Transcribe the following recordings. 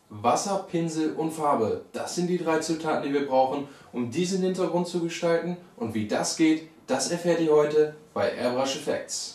Wasser, Pinsel und Farbe, das sind die 3 Zutaten, die wir brauchen, um diesen Hintergrund zu gestalten. Und wie das geht, das erfährt ihr heute bei Airbrush Effects.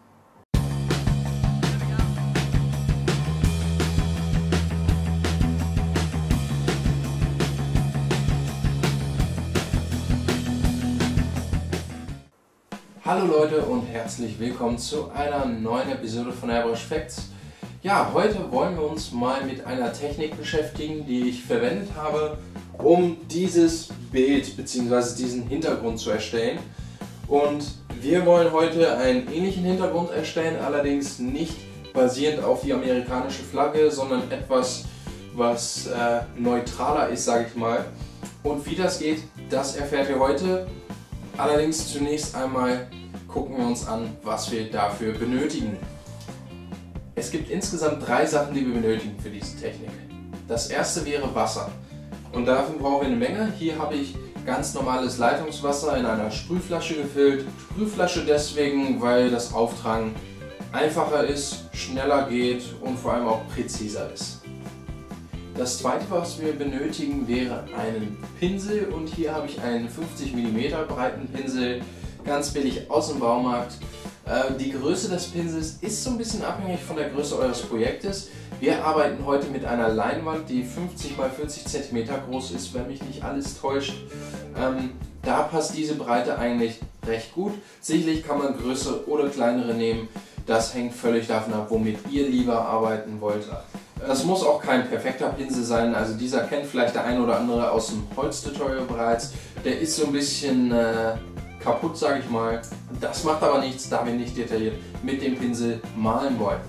Hallo Leute und herzlich willkommen zu einer neuen Episode von Airbrush Effects. Ja, heute wollen wir uns mal mit einer Technik beschäftigen, die ich verwendet habe, um dieses Bild bzw. diesen Hintergrund zu erstellen. Und wir wollen heute einen ähnlichen Hintergrund erstellen, allerdings nicht basierend auf die amerikanische Flagge, sondern etwas, was neutraler ist, sage ich mal. Und wie das geht, das erfährt ihr heute. Allerdings zunächst einmal gucken wir uns an, was wir dafür benötigen. Es gibt insgesamt 3 Sachen, die wir benötigen für diese Technik. Das erste wäre Wasser. Und dafür brauchen wir eine Menge. Hier habe ich ganz normales Leitungswasser in einer Sprühflasche gefüllt. Sprühflasche deswegen, weil das Auftragen einfacher ist, schneller geht und vor allem auch präziser ist. Das zweite, was wir benötigen, wäre einen Pinsel. Und hier habe ich einen 50 mm breiten Pinsel, ganz billig aus dem Baumarkt. Die Größe des Pinsels ist so ein bisschen abhängig von der Größe eures Projektes. Wir arbeiten heute mit einer Leinwand, die 50 x 40 cm groß ist, wenn mich nicht alles täuscht. Da passt diese Breite eigentlich recht gut. Sicherlich kann man größere oder kleinere nehmen. Das hängt völlig davon ab, womit ihr lieber arbeiten wollt. Es muss auch kein perfekter Pinsel sein. Also dieser kennt vielleicht der eine oder andere aus dem Holztutorial bereits. Der ist so ein bisschen kaputt, sage ich mal. Das macht aber nichts, da wir nicht detailliert mit dem Pinsel malen wollen.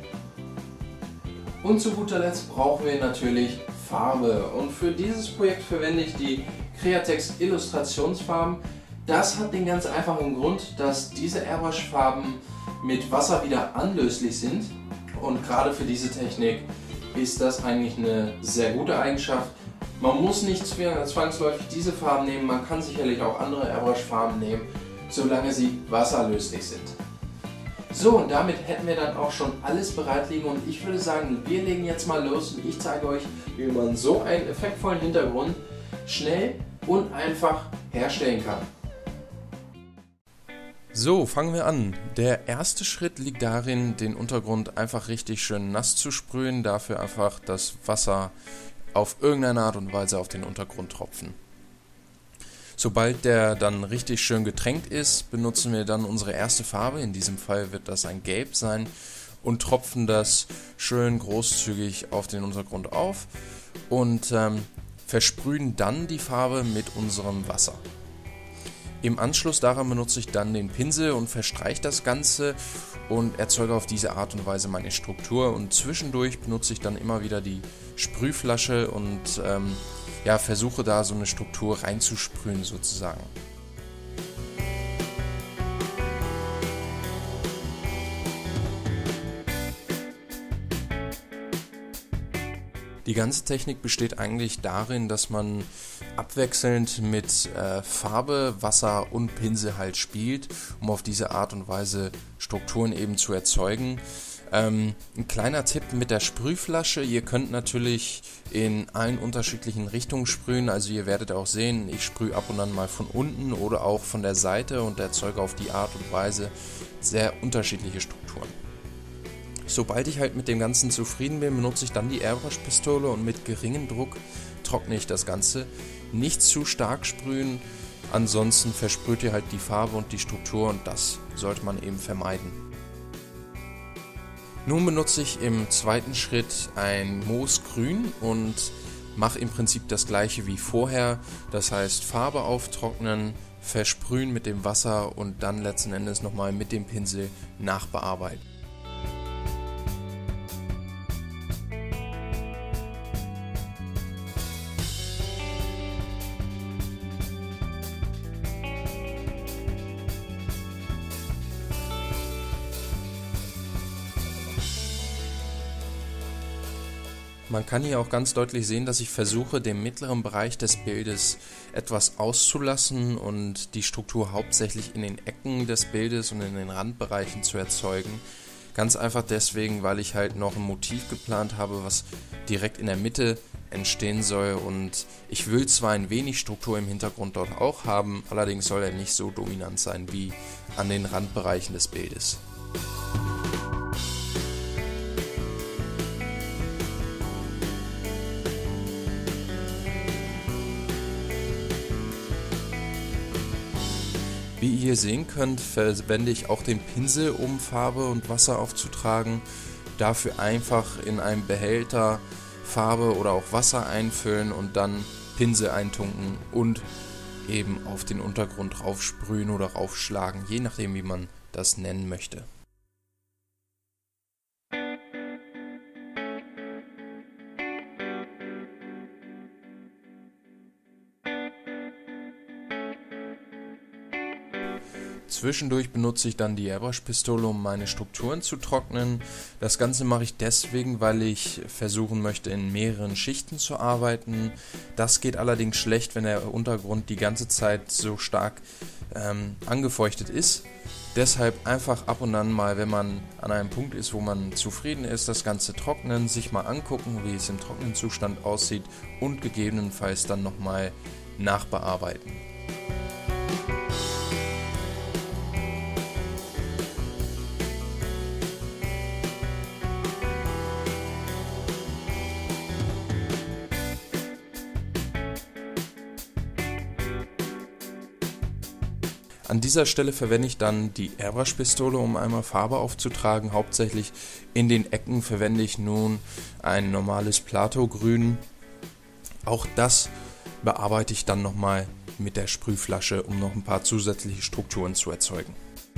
Und zu guter Letzt brauchen wir natürlich Farbe. Und für dieses Projekt verwende ich die Createx Illustrationsfarben. Das hat den ganz einfachen Grund, dass diese Airbrush-Farben mit Wasser wieder anlöslich sind. Und gerade für diese Technik ist das eigentlich eine sehr gute Eigenschaft. Man muss nicht zwangsläufig diese Farben nehmen, man kann sicherlich auch andere Airbrush-Farben nehmen, solange sie wasserlöslich sind. So, und damit hätten wir dann auch schon alles bereit liegen und ich würde sagen, wir legen jetzt mal los und ich zeige euch, wie man so einen effektvollen Hintergrund schnell und einfach herstellen kann. So, fangen wir an. Der erste Schritt liegt darin, den Untergrund einfach richtig schön nass zu sprühen, dafür einfach das Wasser auf irgendeine Art und Weise auf den Untergrund tropfen. Sobald der dann richtig schön getränkt ist, benutzen wir dann unsere erste Farbe, in diesem Fall wird das ein Gelb sein, und tropfen das schön großzügig auf den Untergrund auf und versprühen dann die Farbe mit unserem Wasser. Im Anschluss daran benutze ich dann den Pinsel und verstreiche das Ganze und erzeuge auf diese Art und Weise meine Struktur, und zwischendurch benutze ich dann immer wieder die Sprühflasche und versuche da so eine Struktur reinzusprühen sozusagen. Die ganze Technik besteht eigentlich darin, dass man abwechselnd mit Farbe, Wasser und Pinsel halt spielt, um auf diese Art und Weise Strukturen eben zu erzeugen. Ein kleiner Tipp mit der Sprühflasche: Ihr könnt natürlich in allen unterschiedlichen Richtungen sprühen, also ihr werdet auch sehen, ich sprühe ab und an mal von unten oder auch von der Seite und erzeuge auf die Art und Weise sehr unterschiedliche Strukturen. Sobald ich halt mit dem Ganzen zufrieden bin, benutze ich dann die Airbrush-Pistole und mit geringem Druck trockne ich das Ganze. Nicht zu stark sprühen, ansonsten versprüht ihr halt die Farbe und die Struktur und das sollte man eben vermeiden. Nun benutze ich im zweiten Schritt ein Moosgrün und mache im Prinzip das gleiche wie vorher. Das heißt, Farbe auftrocknen, versprühen mit dem Wasser und dann letzten Endes nochmal mit dem Pinsel nachbearbeiten. Man kann hier auch ganz deutlich sehen, dass ich versuche, den mittleren Bereich des Bildes etwas auszulassen und die Struktur hauptsächlich in den Ecken des Bildes und in den Randbereichen zu erzeugen. Ganz einfach deswegen, weil ich halt noch ein Motiv geplant habe, was direkt in der Mitte entstehen soll, und ich will zwar ein wenig Struktur im Hintergrund dort auch haben, allerdings soll er nicht so dominant sein wie an den Randbereichen des Bildes. Wie ihr hier sehen könnt, verwende ich auch den Pinsel, um Farbe und Wasser aufzutragen. Dafür einfach in einem Behälter Farbe oder auch Wasser einfüllen und dann Pinsel eintunken und eben auf den Untergrund raufsprühen oder raufschlagen, je nachdem wie man das nennen möchte. Zwischendurch benutze ich dann die Airbrush-Pistole, um meine Strukturen zu trocknen. Das Ganze mache ich deswegen, weil ich versuchen möchte, in mehreren Schichten zu arbeiten. Das geht allerdings schlecht, wenn der Untergrund die ganze Zeit so stark angefeuchtet ist. Deshalb einfach ab und an mal, wenn man an einem Punkt ist, wo man zufrieden ist, das Ganze trocknen, sich mal angucken, wie es im trockenen Zustand aussieht und gegebenenfalls dann nochmal nachbearbeiten. An dieser Stelle verwende ich dann die Airbrush-Pistole, um einmal Farbe aufzutragen. Hauptsächlich in den Ecken verwende ich nun ein normales Plato-Grün. Auch das bearbeite ich dann nochmal mit der Sprühflasche, um noch ein paar zusätzliche Strukturen zu erzeugen.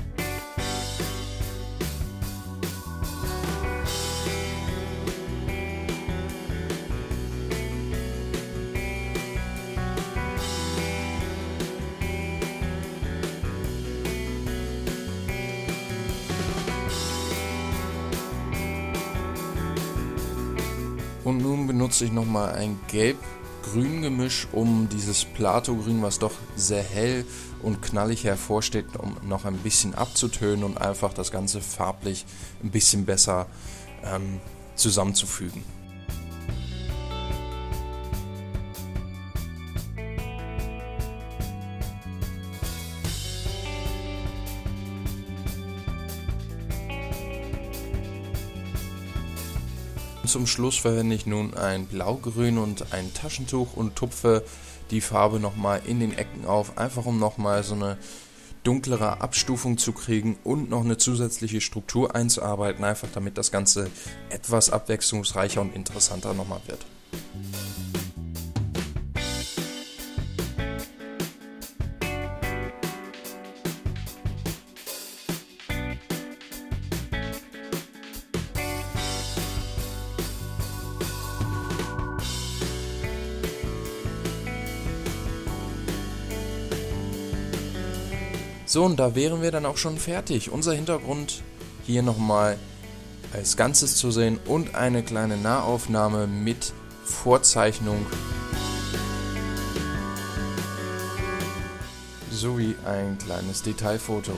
Und nun benutze ich nochmal ein Gelb-Grün-Gemisch, um dieses Plato-Grün, was doch sehr hell und knallig hervorsteht, um noch ein bisschen abzutönen und einfach das Ganze farblich ein bisschen besser zusammenzufügen. Zum Schluss verwende ich nun ein Blaugrün und ein Taschentuch und tupfe die Farbe nochmal in den Ecken auf, einfach um nochmal so eine dunklere Abstufung zu kriegen und noch eine zusätzliche Struktur einzuarbeiten, einfach damit das Ganze etwas abwechslungsreicher und interessanter nochmal wird. So, und da wären wir dann auch schon fertig. Unser Hintergrund hier nochmal als Ganzes zu sehen und eine kleine Nahaufnahme mit Vorzeichnung sowie ein kleines Detailfoto.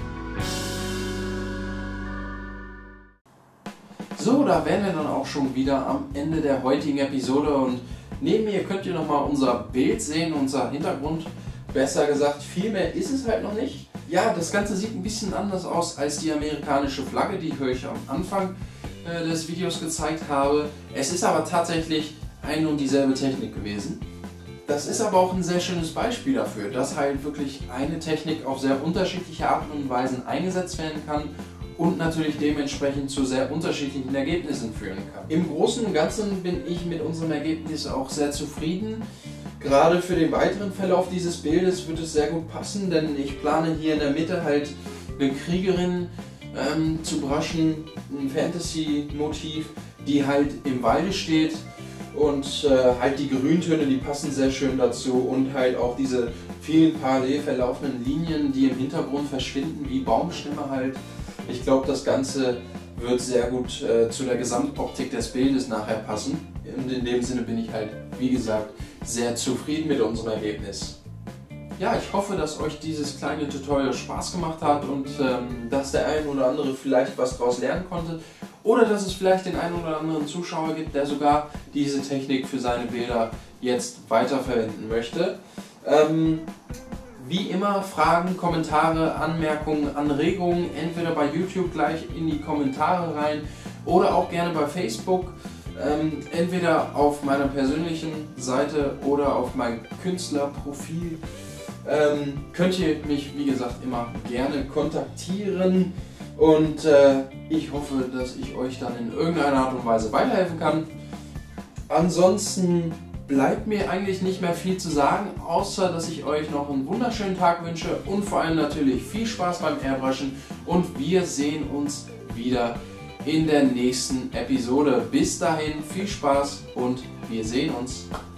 So, da wären wir dann auch schon wieder am Ende der heutigen Episode, und neben mir könnt ihr nochmal unser Bild sehen, unser Hintergrund. Besser gesagt, viel mehr ist es halt noch nicht. Ja, das Ganze sieht ein bisschen anders aus als die amerikanische Flagge, die ich euch am Anfang des Videos gezeigt habe. Es ist aber tatsächlich ein und dieselbe Technik gewesen. Das ist aber auch ein sehr schönes Beispiel dafür, dass halt wirklich eine Technik auf sehr unterschiedliche Arten und Weisen eingesetzt werden kann und natürlich dementsprechend zu sehr unterschiedlichen Ergebnissen führen kann. Im Großen und Ganzen bin ich mit unserem Ergebnis auch sehr zufrieden. Gerade für den weiteren Verlauf dieses Bildes wird es sehr gut passen, denn ich plane hier in der Mitte halt eine Kriegerin zu brushen, ein Fantasy-Motiv, die halt im Walde steht, und halt die Grüntöne, die passen sehr schön dazu, und halt auch diese vielen parallel verlaufenden Linien, die im Hintergrund verschwinden, wie Baumstämme halt. Ich glaube, das Ganze wird sehr gut zu der Gesamtoptik des Bildes nachher passen, und in dem Sinne bin ich halt, wie gesagt, sehr zufrieden mit unserem Ergebnis. ja, ich hoffe, dass euch dieses kleine Tutorial Spaß gemacht hat und dass der ein oder andere vielleicht was daraus lernen konnte. Oder dass es vielleicht den einen oder anderen Zuschauer gibt, der sogar diese Technik für seine Bilder jetzt weiterverwenden möchte. Wie immer Fragen, Kommentare, Anmerkungen, Anregungen, entweder bei YouTube gleich in die Kommentare rein oder auch gerne bei Facebook. Entweder auf meiner persönlichen Seite oder auf meinem Künstlerprofil. Könnt ihr mich, wie gesagt, immer gerne kontaktieren. Und ich hoffe, dass ich euch dann in irgendeiner Art und Weise weiterhelfen kann. Ansonsten bleibt mir eigentlich nicht mehr viel zu sagen, außer dass ich euch noch einen wunderschönen Tag wünsche und vor allem natürlich viel Spaß beim Airbrushen und wir sehen uns wieder in der nächsten Episode. Bis dahin viel Spaß und wir sehen uns.